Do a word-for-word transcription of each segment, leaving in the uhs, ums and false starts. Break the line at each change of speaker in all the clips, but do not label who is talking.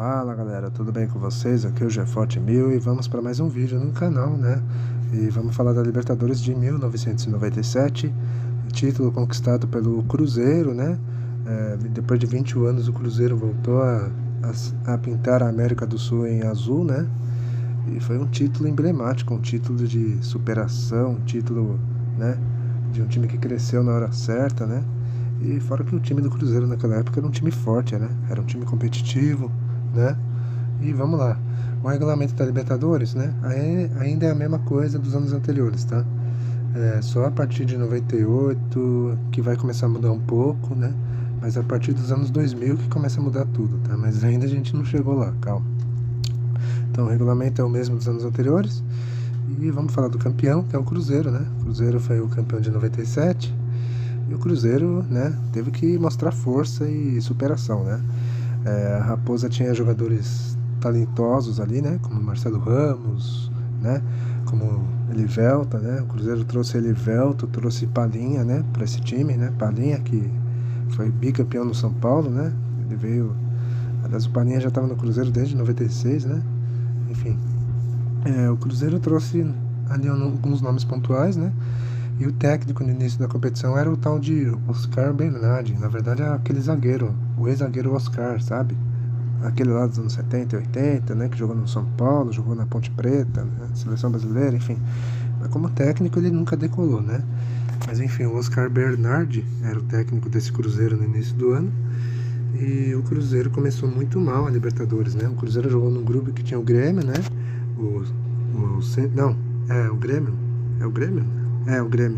Fala galera, tudo bem com vocês? Aqui é o Geforte mil e vamos para mais um vídeo no canal, né? E vamos falar da Libertadores de mil novecentos e noventa e sete, título conquistado pelo Cruzeiro, né? É, depois de vinte anos o Cruzeiro voltou a, a, a pintar a América do Sul em azul, né? E foi um título emblemático, um título de superação, um título, né, de um time que cresceu na hora certa, né? E fora que o time do Cruzeiro naquela época era um time forte, né? Era um time competitivo, né? E vamos lá. O regulamento da Libertadores, né? Ainda é a mesma coisa dos anos anteriores, tá? É só a partir de noventa e oito que vai começar a mudar um pouco, né? Mas a partir dos anos dois mil que começa a mudar tudo, tá? Mas ainda a gente não chegou lá, calma. Então o regulamento é o mesmo dos anos anteriores. E vamos falar do campeão, que é o Cruzeiro, né? O Cruzeiro foi o campeão de noventa e sete. E o Cruzeiro, né, teve que mostrar força e superação, né? É, a Raposa tinha jogadores talentosos ali, né? Como Marcelo Ramos, né? Como Elivelto, né? O Cruzeiro trouxe Elivelto, trouxe Palinha, né? Para esse time, né? Palinha que foi bicampeão no São Paulo, né? Ele veio... Aliás, o Palinha já estava no Cruzeiro desde noventa e seis, né? Enfim, é, o Cruzeiro trouxe ali alguns nomes pontuais, né? E o técnico no início da competição era o tal de Oscar Bernardi. Na verdade é aquele zagueiro, o ex-zagueiro Oscar, sabe? Aquele lá dos anos setenta e oitenta, né? Que jogou no São Paulo, jogou na Ponte Preta, né? Seleção brasileira, enfim. Mas como técnico ele nunca decolou, né? Mas enfim, o Oscar Bernardi era o técnico desse Cruzeiro no início do ano. E o Cruzeiro começou muito mal a Libertadores, né? O Cruzeiro jogou num grupo que tinha o Grêmio, né? O, o, não, é o Grêmio. É o Grêmio? É, o Grêmio.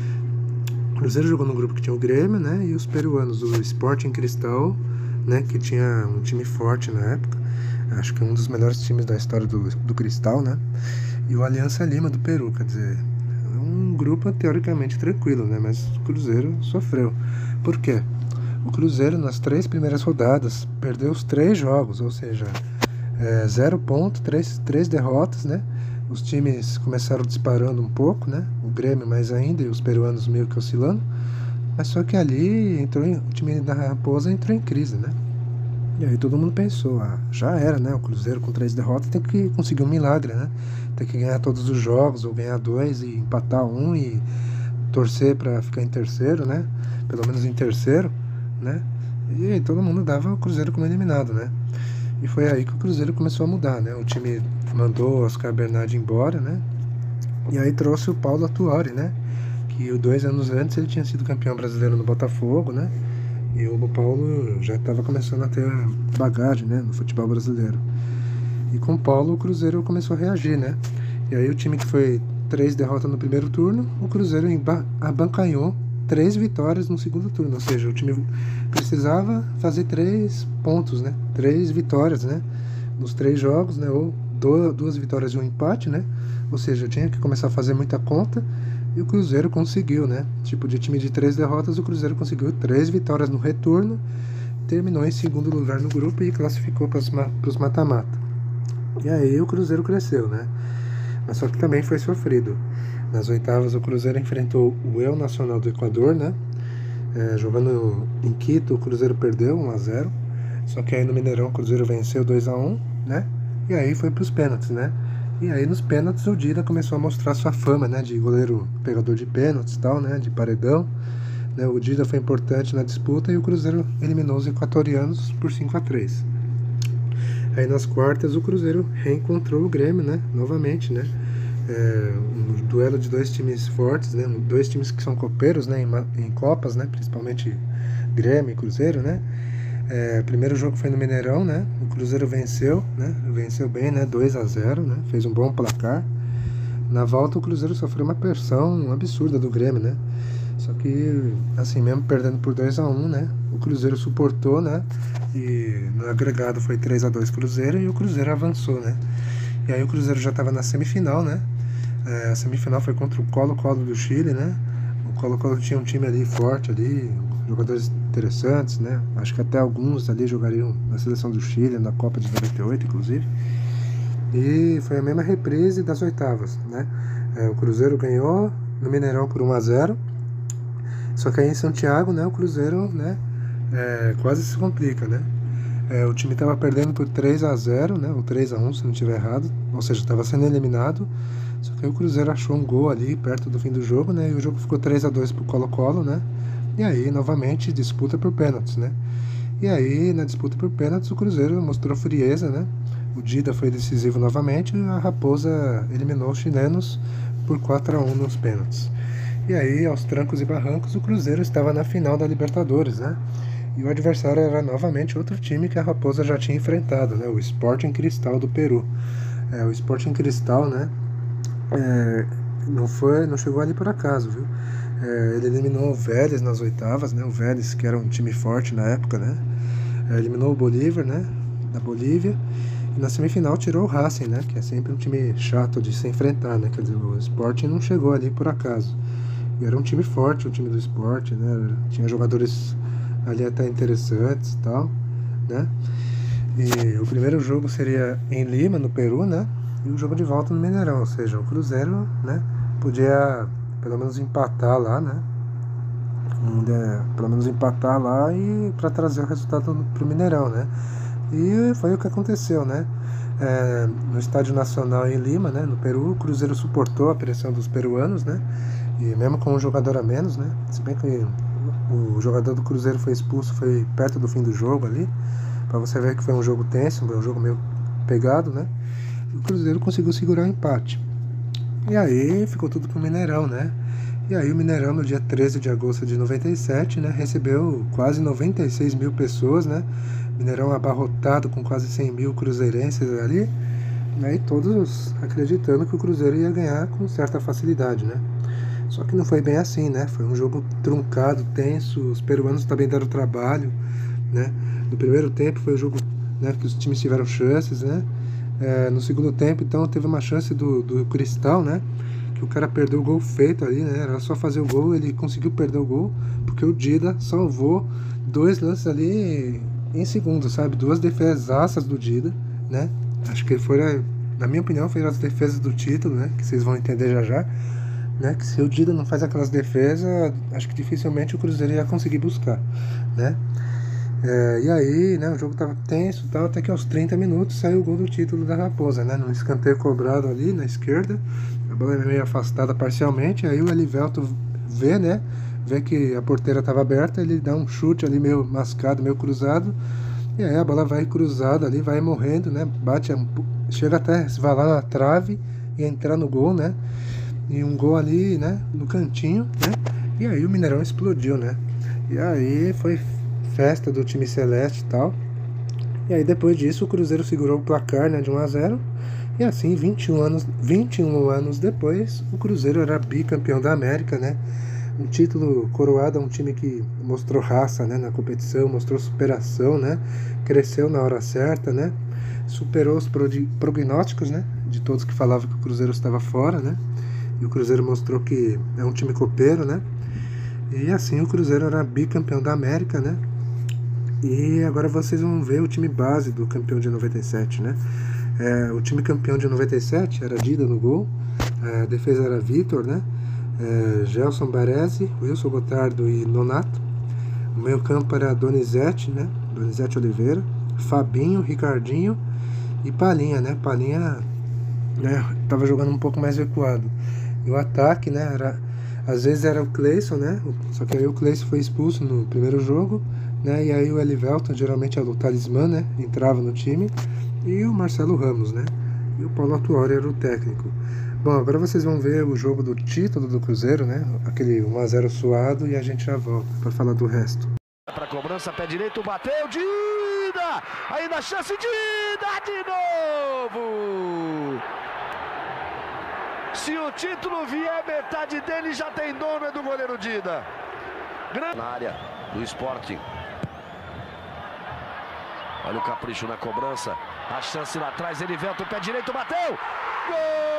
O Cruzeiro jogou num grupo que tinha o Grêmio, né? E os peruanos, o Sporting Cristal, né? Que tinha um time forte na época. Acho que é um dos melhores times da história do, do Cristal, né? E o Aliança Lima do Peru, quer dizer, um grupo teoricamente tranquilo, né? Mas o Cruzeiro sofreu. Por quê? O Cruzeiro, nas três primeiras rodadas, perdeu os três jogos, ou seja, é, zero ponto, três, três derrotas, né? Os times começaram disparando um pouco, né? O Grêmio mais ainda e os peruanos meio que oscilando. Mas só que ali entrou em, o time da Raposa entrou em crise, né? E aí todo mundo pensou, ah, já era, né? O Cruzeiro com três derrotas tem que conseguir um milagre, né? Tem que ganhar todos os jogos, ou ganhar dois e empatar um e torcer para ficar em terceiro, né? Pelo menos em terceiro, né? E aí todo mundo dava o Cruzeiro como eliminado, né? E foi aí que o Cruzeiro começou a mudar, né? O time mandou o Oscar Bernardi embora, né? E aí trouxe o Paulo Atuori, né? Que dois anos antes ele tinha sido campeão brasileiro no Botafogo, né? E o Paulo já estava começando a ter bagagem, né? No futebol brasileiro. E com o Paulo o Cruzeiro começou a reagir, né? E aí o time que foi três derrotas no primeiro turno, o Cruzeiro abancanhou três vitórias no segundo turno, ou seja, o time precisava fazer três pontos, né? Três vitórias, né? Nos três jogos, né? Ou duas vitórias e um empate, né? Ou seja, tinha que começar a fazer muita conta e o Cruzeiro conseguiu, né? Tipo, de time de três derrotas, o Cruzeiro conseguiu três vitórias no retorno, terminou em segundo lugar no grupo e classificou para os mata-mata. E aí o Cruzeiro cresceu, né? Mas só que também foi sofrido. Nas oitavas o Cruzeiro enfrentou o El Nacional do Equador, né? É, jogando em Quito, o Cruzeiro perdeu um a zero. Só que aí no Mineirão o Cruzeiro venceu dois a um, né? E aí foi para os pênaltis, né? E aí nos pênaltis o Dida começou a mostrar sua fama, né? De goleiro pegador de pênaltis e tal, né? De paredão. Né? O Dida foi importante na disputa e o Cruzeiro eliminou os equatorianos por cinco a três. Aí nas quartas o Cruzeiro reencontrou o Grêmio, né? Novamente, né? É, um duelo de dois times fortes, né? Dois times que são copeiros, né? Em, em Copas, né? Principalmente Grêmio e Cruzeiro, né? É, o primeiro jogo foi no Mineirão, né? O Cruzeiro venceu, né? Venceu bem, né? dois a zero, né? Fez um bom placar. Na volta o Cruzeiro sofreu uma pressão absurda do Grêmio, né? Só que, assim, mesmo perdendo por dois a um, né? O Cruzeiro suportou, né? E no agregado foi três a dois Cruzeiro e o Cruzeiro avançou, né? E aí o Cruzeiro já estava na semifinal, né? É, a semifinal foi contra o Colo-Colo do Chile, né? O Colo-Colo tinha um time ali forte ali, jogadores interessantes, né? Acho que até alguns ali jogariam na seleção do Chile, na Copa de noventa e oito, inclusive. E foi a mesma reprise das oitavas, né? É, o Cruzeiro ganhou no Mineirão por um a zero. Só que aí em Santiago, né, o Cruzeiro, né, é, quase se complica, né? É, o time estava perdendo por três a zero, né? Ou três a um, se não estiver errado. Ou seja, estava sendo eliminado. Só que aí o Cruzeiro achou um gol ali perto do fim do jogo, né? E o jogo ficou três a dois pro Colo-Colo, né? E aí, novamente, disputa por pênaltis, né? E aí, na disputa por pênaltis, o Cruzeiro mostrou frieza, né? O Dida foi decisivo novamente e a Raposa eliminou os chilenos por quatro a um nos pênaltis. E aí, aos trancos e barrancos, o Cruzeiro estava na final da Libertadores, né? E o adversário era novamente outro time que a Raposa já tinha enfrentado, né? O Sporting Cristal do Peru. É, o Sporting Cristal, né? É, não foi, não chegou ali por acaso, viu? É, ele eliminou o Vélez nas oitavas, né? O Vélez, que era um time forte na época, né? É, eliminou o Bolívar, né? Da Bolívia. E na semifinal tirou o Racing, né? Que é sempre um time chato de se enfrentar, né? Quer dizer, o Sporting não chegou ali por acaso. E era um time forte, o time do Sporting, né? Tinha jogadores ali até interessantes e tal, né? E o primeiro jogo seria em Lima, no Peru, né? E o jogo de volta no Mineirão, ou seja, o Cruzeiro, né? Podia pelo menos empatar lá, né? Pelo menos empatar lá e para trazer o resultado pro Mineirão, né? E foi o que aconteceu, né? É, no Estádio Nacional em Lima, né? No Peru, o Cruzeiro suportou a pressão dos peruanos, né? E mesmo com um jogador a menos, né? Se bem que o jogador do Cruzeiro foi expulso, foi perto do fim do jogo ali, para você ver que foi um jogo tenso, um jogo meio pegado, né? O Cruzeiro conseguiu segurar o empate. E aí ficou tudo pro Mineirão, né? E aí o Mineirão, no dia treze de agosto de noventa e sete, né, recebeu quase noventa e seis mil pessoas, né? Mineirão abarrotado com quase cem mil cruzeirenses ali, né? E todos acreditando que o Cruzeiro ia ganhar com certa facilidade, né? Só que não foi bem assim, né? Foi um jogo truncado, tenso, os peruanos também deram trabalho, né? No primeiro tempo foi o jogo, né, que os times tiveram chances, né? É, no segundo tempo, então, teve uma chance do, do Cristal, né? Que o cara perdeu o gol feito ali, né? Era só fazer o gol, ele conseguiu perder o gol, porque o Dida salvou dois lances ali em segundos, sabe? Duas defesaças do Dida, né? Acho que foi, na minha opinião, foi as defesas do título, né? Que vocês vão entender já já. Né, que se o Dida não faz aquelas defesas, acho que dificilmente o Cruzeiro ia conseguir buscar, né? É, e aí, né, o jogo tava tenso e tal, até que aos trinta minutos saiu o gol do título da Raposa, né? Num escanteio cobrado ali na esquerda, a bola é meio afastada parcialmente, aí o Elivelto vê, né? Vê que a porteira estava aberta, ele dá um chute ali meio mascado, meio cruzado, e aí a bola vai cruzada ali, vai morrendo, né? Bate, chega até se vai lá na trave e entrar no gol, né? E um gol ali, né, no cantinho, né, e aí o Mineirão explodiu, né, e aí foi festa do time celeste e tal, e aí depois disso o Cruzeiro segurou o placar, né, de um a zero, e assim vinte e um anos, vinte e um anos depois, o Cruzeiro era bicampeão da América, né, um título coroado a um time que mostrou raça, né, na competição, mostrou superação, né, cresceu na hora certa, né, superou os prognósticos, né, de todos que falavam que o Cruzeiro estava fora, né. E o Cruzeiro mostrou que é um time copeiro, né? E assim o Cruzeiro era bicampeão da América, né? E agora vocês vão ver o time base do campeão de noventa e sete, né? É, o time campeão de noventa e sete era Dida no gol, a defesa era Vitor, né? É, Gelson Baresi, Wilson Gotardo e Nonato. O meio campo era Donizete, né? Donizete Oliveira, Fabinho, Ricardinho e Palinha, né? Palinha, né, tava jogando um pouco mais recuado. E o ataque, né, era, às vezes era o Cleison, né, só que aí o Cleison foi expulso no primeiro jogo, né, e aí o Elivelton, geralmente é o talismã, né, entrava no time, e o Marcelo Ramos, né, e o Paulo Atuori era o técnico. Bom, agora vocês vão ver o jogo do título do Cruzeiro, né, aquele um a zero suado, e a gente já volta para falar do resto.
Para cobrança, pé direito, bateu, Dida, ainda a chance, Dida de novo! Se o título vier, metade dele já tem dono, é do goleiro Dida. Grande... Na área do Sporting. Olha o capricho na cobrança. A chance lá atrás, ele venta o pé direito, bateu! Gol!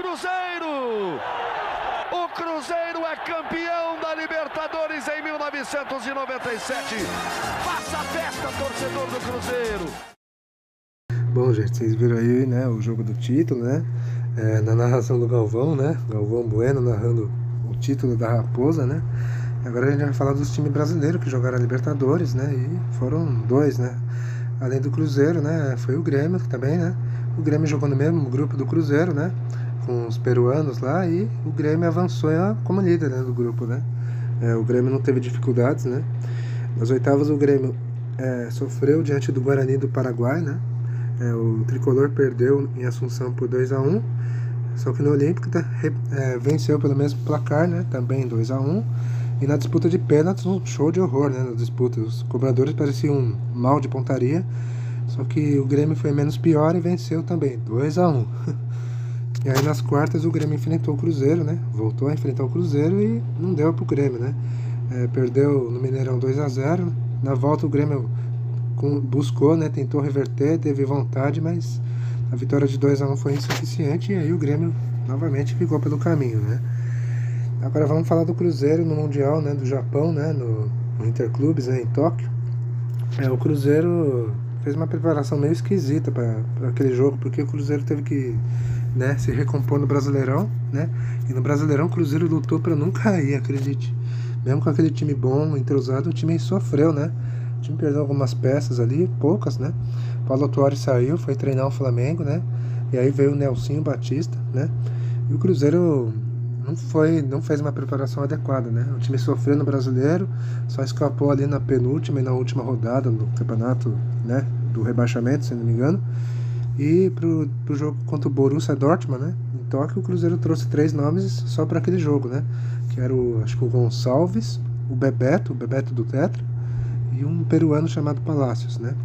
Cruzeiro! O Cruzeiro é campeão da Libertadores em mil novecentos e noventa e sete. Faça a festa, torcedor do Cruzeiro!
Bom, gente, vocês viram aí, né, o jogo do título, né? É, na narração do Galvão, né? Galvão Bueno narrando o título da Raposa, né? Agora a gente vai falar dos times brasileiros que jogaram a Libertadores, né? E foram dois, né? Além do Cruzeiro, né? Foi o Grêmio também, né? O Grêmio jogou no mesmo grupo do Cruzeiro, né? Com os peruanos lá, e o Grêmio avançou como líder, né, do grupo, né? É, o Grêmio não teve dificuldades, né? Nas oitavas o Grêmio é, sofreu diante do Guarani do Paraguai, né? É, o Tricolor perdeu em Assunção por dois a um, só que no Olímpico é, venceu pelo mesmo placar, né? Também dois a um. E na disputa de pênaltis, um show de horror, né? Na disputa, os cobradores pareciam um mal de pontaria, só que o Grêmio foi menos pior e venceu também, dois a um. E aí nas quartas o Grêmio enfrentou o Cruzeiro, né? Voltou a enfrentar o Cruzeiro e não deu pro Grêmio, né? É, perdeu no Mineirão dois a zero. Na volta o Grêmio buscou, né? Tentou reverter, teve vontade, mas a vitória de dois a um foi insuficiente. E aí o Grêmio novamente ficou pelo caminho, né? Agora vamos falar do Cruzeiro no Mundial, né? Do Japão, né? No, no Interclubes, né? Em Tóquio. É, o Cruzeiro fez uma preparação meio esquisita para aquele jogo, porque o Cruzeiro teve que, né, se recompor no Brasileirão, né? E no Brasileirão o Cruzeiro lutou para não cair, acredite. Mesmo com aquele time bom, entrosado, o time sofreu, né? O time perdeu algumas peças ali, poucas, né? Paulo Tuori saiu, foi treinar o Flamengo, né? E aí veio o Nelsinho Batista, né? E o Cruzeiro não foi, não fez uma preparação adequada, né? O time sofreu no Brasileiro, só escapou ali na penúltima e na última rodada do campeonato, né? Do rebaixamento, se não me engano. E pro, pro jogo contra o Borussia Dortmund, né? Em Tóquio, o Cruzeiro trouxe três nomes só para aquele jogo, né? Que era o, acho que o Gonçalves, o Bebeto, o Bebeto do Tetra, e um peruano chamado Palacios, né?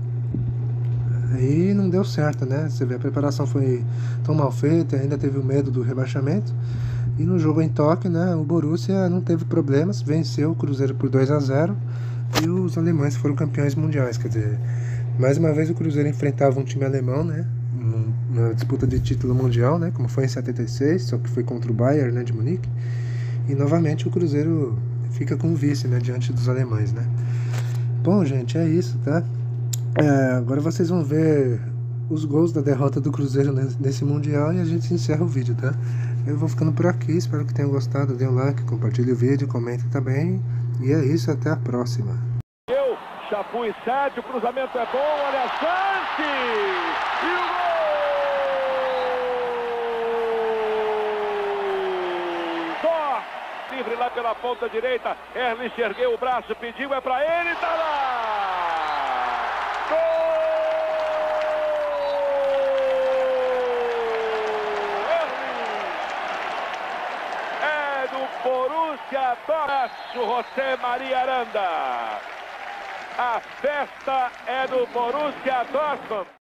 Aí não deu certo, né? Você vê, a preparação foi tão mal feita, ainda teve o medo do rebaixamento. E no jogo em Tóquio, né, o Borussia não teve problemas, venceu o Cruzeiro por dois a zero e os alemães foram campeões mundiais. Quer dizer, mais uma vez o Cruzeiro enfrentava um time alemão, né, na disputa de título mundial, né, como foi em setenta e seis, só que foi contra o Bayern, né, de Munique. E novamente o Cruzeiro fica com o vice, né, diante dos alemães, né. Bom, gente, é isso, tá? É, agora vocês vão ver os gols da derrota do Cruzeiro nesse Mundial e a gente encerra o vídeo, tá? Eu vou ficando por aqui, espero que tenham gostado, dê um like, compartilhe o vídeo, comente também. E é isso, até a próxima.
Eu, Chapu e Sete, o cruzamento é bom, olha a chance! E o gol! Só! Livre lá pela ponta direita, Erlich ergueu o braço, pediu, é pra ele, tá lá! Gol! Borussia Dortmund, José Maria Aranda. A festa é do Borussia Dortmund.